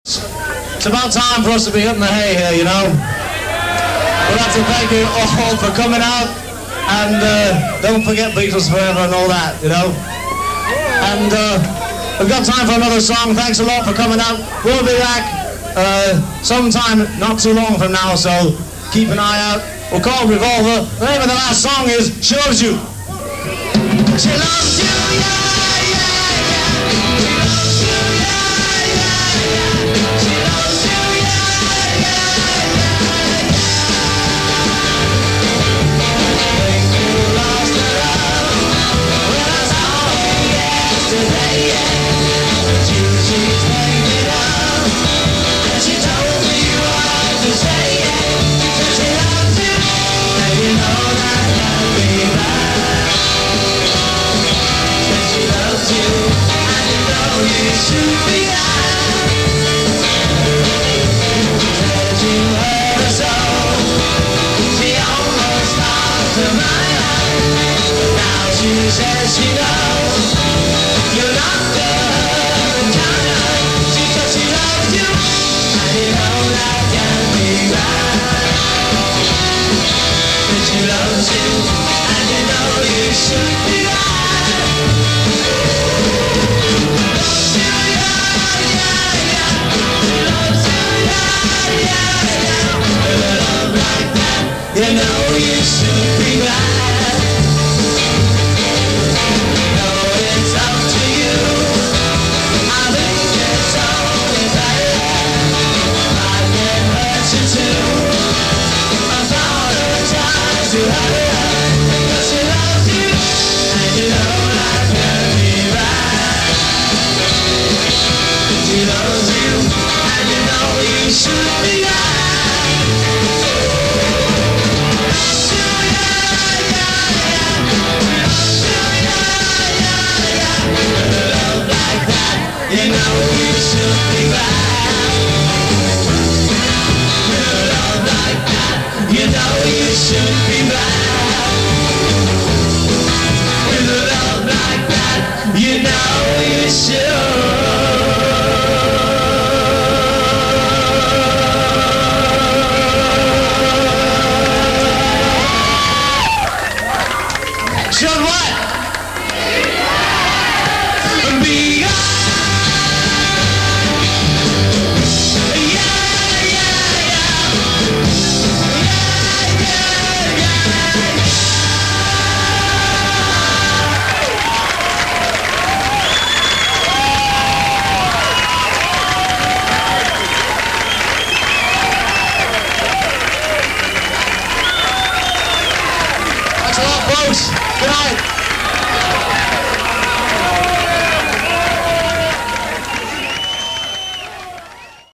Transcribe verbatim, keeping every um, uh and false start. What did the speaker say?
It's about time for us to be hitting the hay here, you know. We'd like to thank you all for coming out, and uh, don't forget Beatles forever and all that, you know. And uh, we've got time for another song. Thanks a lot for coming out. We'll be back uh, sometime not too long from now, so keep an eye out. We're called Revolver. The name of the last song is She Loves You. She loves you, yeah. Good night.